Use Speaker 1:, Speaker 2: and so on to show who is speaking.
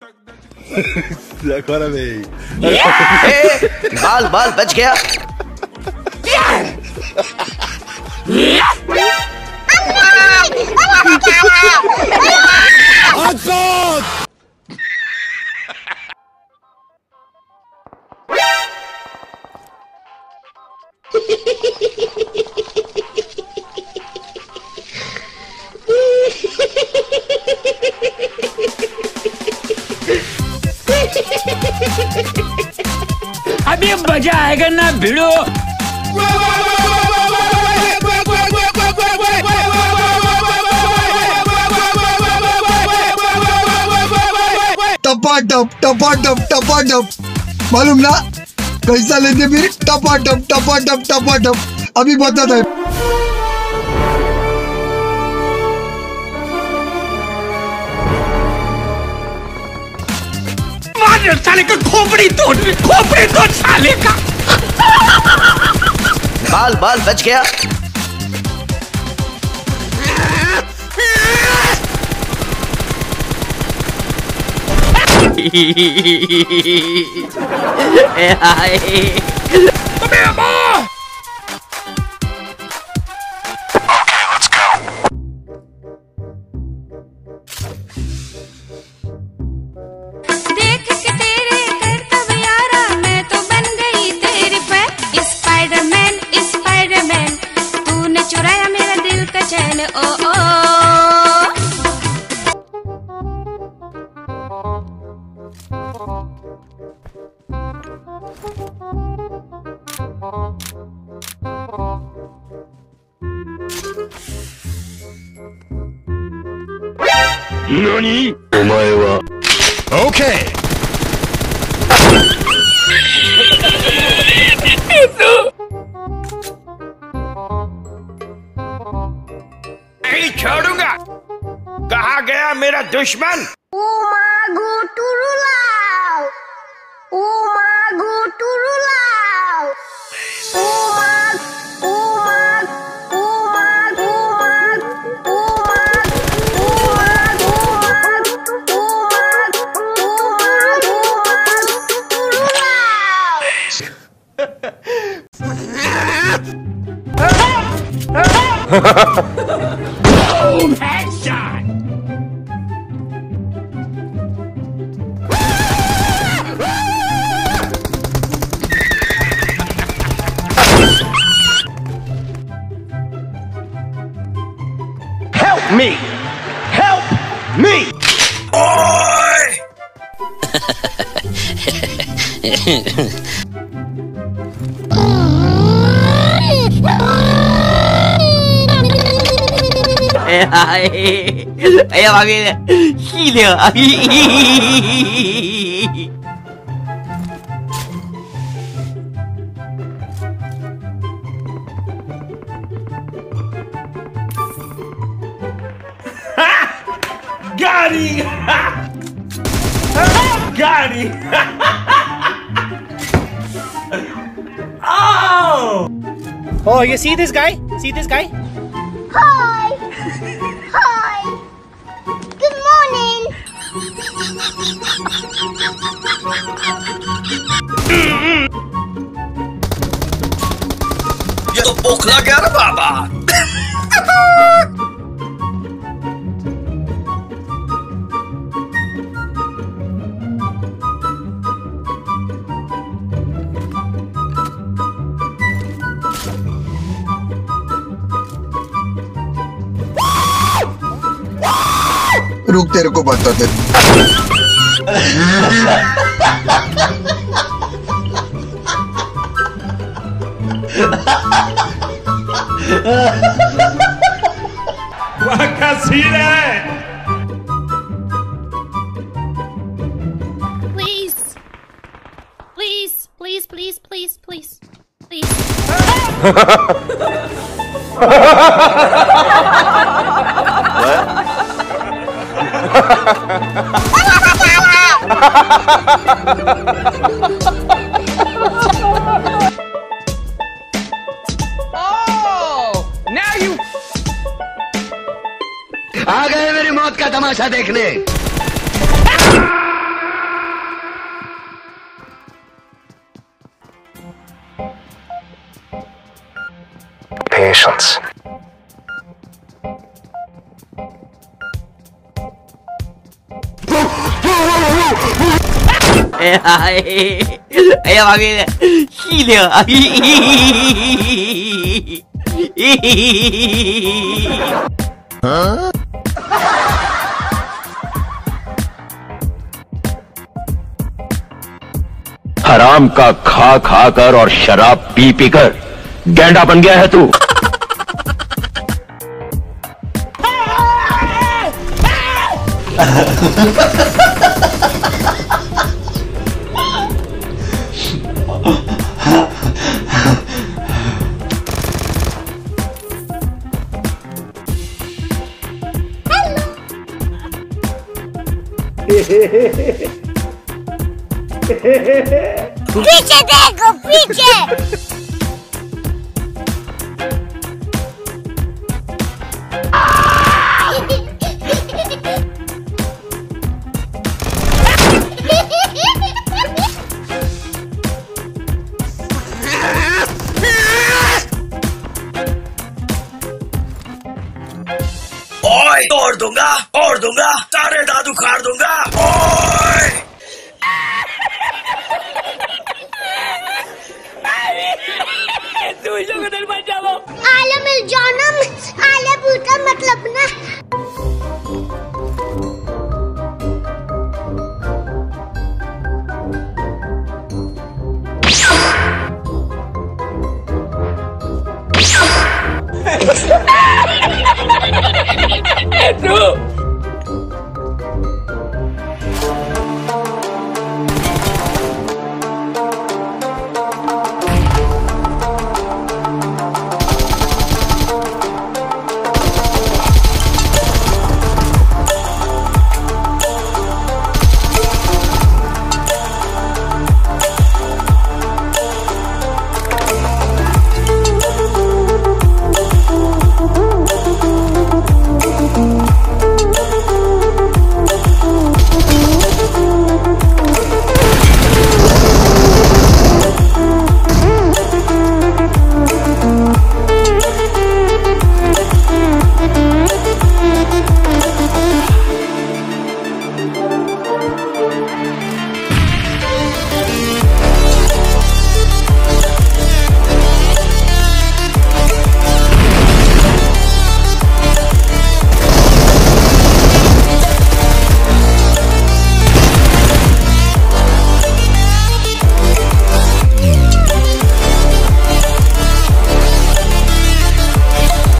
Speaker 1: बाल बाल बच गया।
Speaker 2: अभी मजा आएगा ना भिड़ो।
Speaker 3: टपाटप टपाटप टपाटप, मालूम ना कैसा लेते फिर? टपाटप टपाटप टपाटप। अभी बताता है।
Speaker 2: साले का खोपड़ी तोड़ साले का।
Speaker 1: बाल बाल बच गया।
Speaker 4: NANI? お前は OK!
Speaker 2: नहीं छोड़ूंगा। कहाँ गया मेरा दुश्मन? Boom! Headshot!
Speaker 4: Help me! Help me!
Speaker 1: Ayan mga hila.
Speaker 2: Got him! Got him! Oh!
Speaker 5: Oh, you see this guy? See this guy?
Speaker 6: Hi! Hi! Good morning!
Speaker 1: ये तो पोखला गया ना बाबा।
Speaker 3: रुक, तेरे को बताते।
Speaker 2: वह का सीन है।
Speaker 6: Please! Please! Please! Please! Please! Please! Please!
Speaker 2: Oh! Now you...
Speaker 4: आ गए मेरी मौत का तमाशा देखने। patience.
Speaker 1: 哎呀妈逼的，细灵啊！
Speaker 4: हराम का खा खा कर और शराब पी पी कर गैंडा बन गया है तू।
Speaker 6: पीछे देखो पीछे।
Speaker 1: ओए तोड़ दूंगा सारे दांत उखाड़ दूंगा। ओए
Speaker 6: आलम जानम आले बूटा मतलब ना।